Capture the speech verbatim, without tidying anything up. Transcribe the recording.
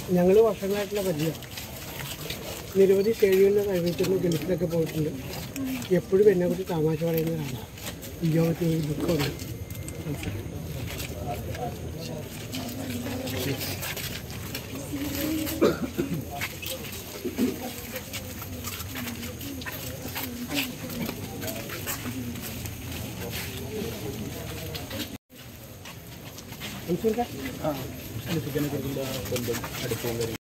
ഞങ്ങൾ വർഷങ്ങളായിട്ടുള്ള പരിചയം. നിരവധി സ്റ്റേജുകളിൽ കഴിവിച്ചിരുന്ന ഗൾഫിലൊക്കെ പോയിട്ടുണ്ട്. എപ്പോഴും എന്നെക്കുറിച്ച് തമാശ പറയുന്നതാണ്. ഈ യോഗത്തിൽ ഒരു ദുഃഖമുണ്ട്. ആ ചിക്കനെ കുറിച്ചുള്ള ബന്ധം അടുപ്പവും